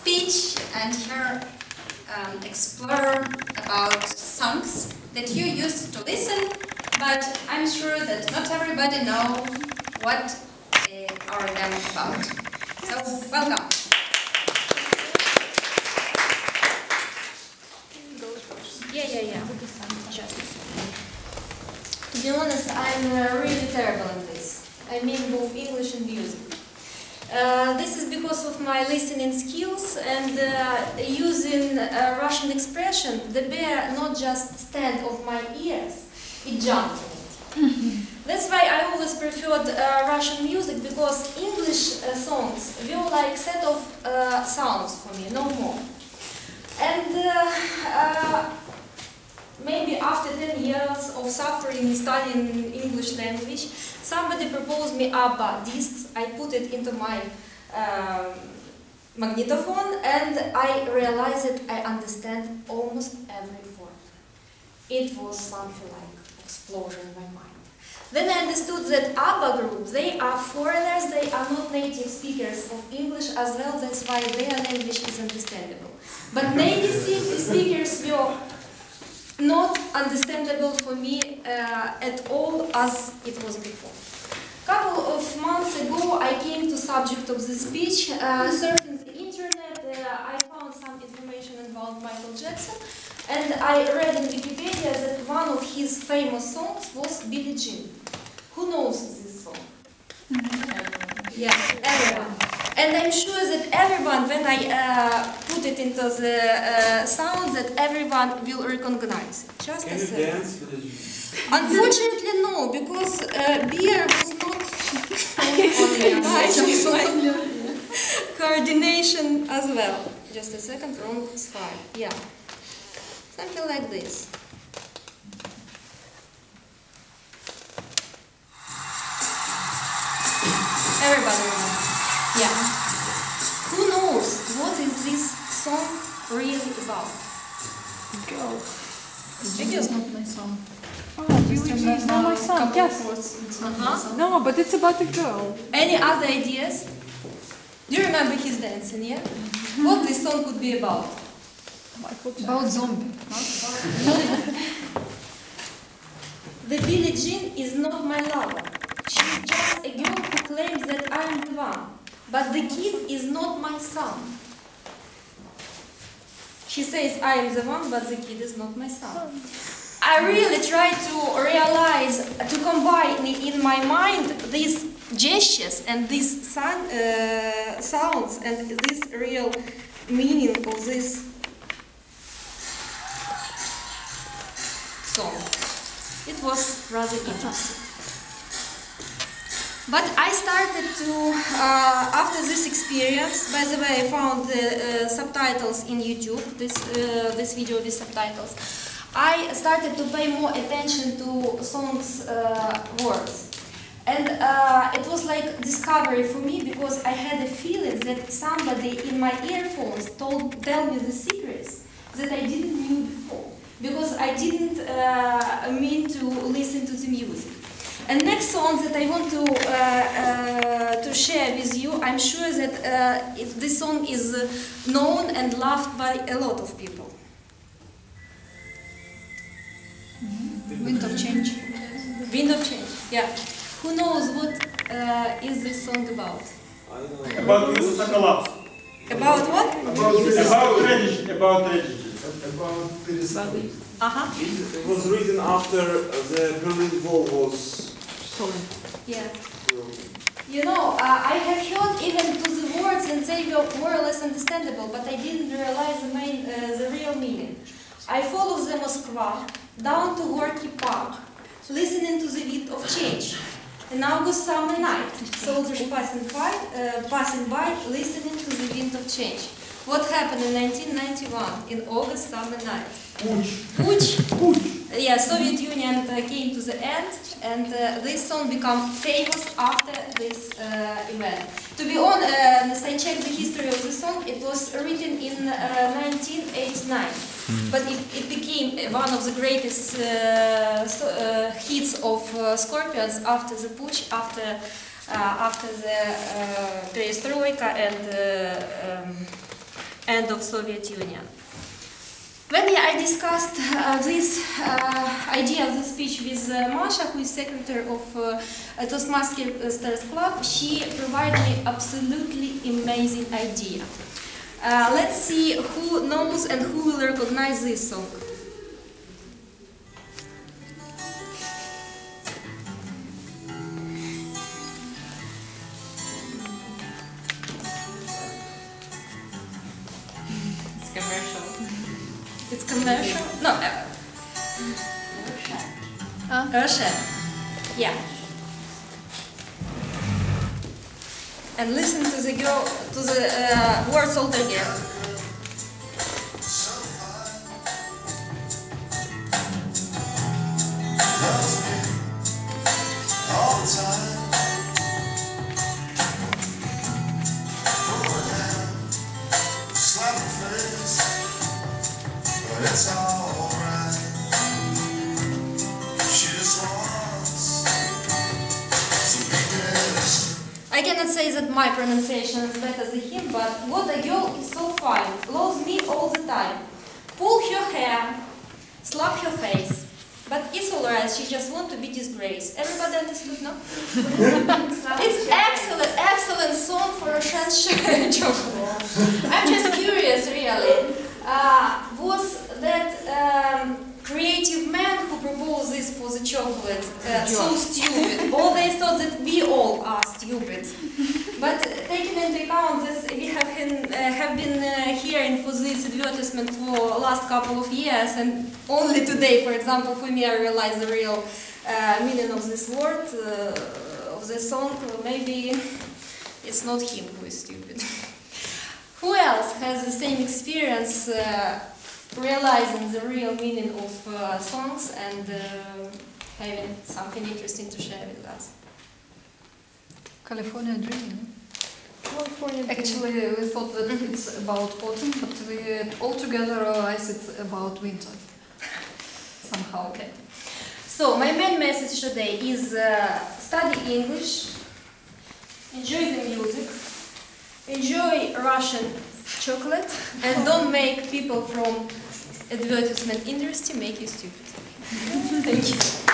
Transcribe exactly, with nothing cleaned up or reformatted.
speech and her um, explore about songs that you used to listen, but I'm sure that not everybody know what uh, are them about. So, welcome. Yeah, yeah, yeah. To be honest, I'm uh, really terrible in this. I mean both English and music. Uh, this is because of my listening skills and uh, using uh, Russian expression, the bear not just stand of my ears, it jumped in it. That's why I always preferred uh, Russian music, because English uh, songs were like set of uh, sounds for me, no more. And uh, uh, maybe after ten years of suffering studying English language, somebody proposed me ABBA discs. I put it into my um, magnetophone and I realized that I understand almost every word. It was something like explosion in my mind. Then I understood that ABBA group, they are foreigners, they are not native speakers of English as well, that's why their language is understandable. But native speakers were not understandable for me uh, at all as it was before. A couple of months ago I came to subject of the speech, uh, surfing the internet, uh, I found some information about Michael Jackson, and I read in Wikipedia that one of his famous songs was Billie Jean. Who knows this song? Everyone. Yeah, everyone. And I'm sure that everyone, when I uh, put it into the uh, sound, that everyone will recognize it. Just Can a you second. dance with it? Unfortunately, no, because uh, beer was not organized like coordination as well. Just a second, wrong slide. Yeah, something like this. Everybody knows. Yeah. Who knows what is this song really about? Girl. It is not my song. Oh, it's not my song. Yes. It's not my song. No, but it's about a girl. Any other ideas? Do you remember his dancing, yeah? What this song could be about? About zombie. The Billie Jean is not my lover. She's just a girl who claims that I'm the one. But the kid is not my son. She says I am the one, but the kid is not my son. I really try to realize, to combine in my mind these gestures and these sound, uh, sounds and this real meaning of this song. It was rather interesting. But I started to, uh, after this experience, by the way, I found the uh, subtitles in YouTube, this, uh, this video with subtitles. I started to pay more attention to songs' uh, words. And uh, it was like discovery for me, because I had a feeling that somebody in my earphones told, tell me the secrets that I didn't know before, because I didn't uh, mean to listen to the music. And next song that I want to uh, uh, to share with you, I'm sure that uh, if this song is uh, known and loved by a lot of people. Wind of Change. Wind of Change, yeah. Who knows what uh, is this song about? I know. About Yusuf Sakalavs. About what? About about religion. About religion. About Palestine. Uh-huh. It was written after the Berlin Wall was Yeah. broken. You know, uh, I have heard even to the words and they were more or less understandable, but I didn't realize the main, uh, the real meaning. I follow the Moskva down to Gorky Park, listening to the wind of change. An August summer night, soldiers passing by, uh, passing by, listening to the wind of change. What happened in nineteen ninety-one, in August summer night? Putsch. Putsch. Putsch. Yeah, Soviet Union uh, came to the end, and uh, this song became famous after this uh, event. To be honest, uh, I checked the history of the song. It was written in uh, nineteen eighty-nine, mm. but it, it became one of the greatest uh, so, uh, hits of uh, Scorpions after the putsch, after uh, after the uh, perestroika and uh, um, end of Soviet Union. When I discussed uh, this uh, idea of the speech with uh, Masha, who is secretary of uh, Toastmasters Club, she provided me absolutely amazing idea. Uh, let's see who knows and who will recognize this song. It's commercial. It's commercial? No. Uh, Huh? Russia. Yeah. And listen to the girl, to the uh, words all together. All the time. Slap her face, but it's alright. She just wants some bigness. I cannot say that my pronunciation is better than him, but what a girl is so fine, loves me all the time. Pull her hair, slap her face. But it's alright, she just wants to be disgraced. Everybody understood, no? It's excellent, excellent song for a Russian chocolate. I'm just curious, really. Uh, was that um, creative man who proposed this for the chocolate uh, so stupid? Or they thought that we all are stupid? But taking into account this, we have been, uh, have been uh, hearing for this advertisement for last couple of years, and only today, for example, for me, I realized the real uh, meaning of this word, uh, of this song. Maybe it's not him who is stupid. Who else has the same experience, uh, realizing the real meaning of uh, songs and uh, having something interesting to share with us? California Dreaming. California Actually, we thought that it's about autumn, but we altogether realized it's about winter. Somehow. Okay. So my main message today is uh, study English, enjoy the music, enjoy Russian chocolate, and don't make people from advertisement industry make you stupid. Thank you.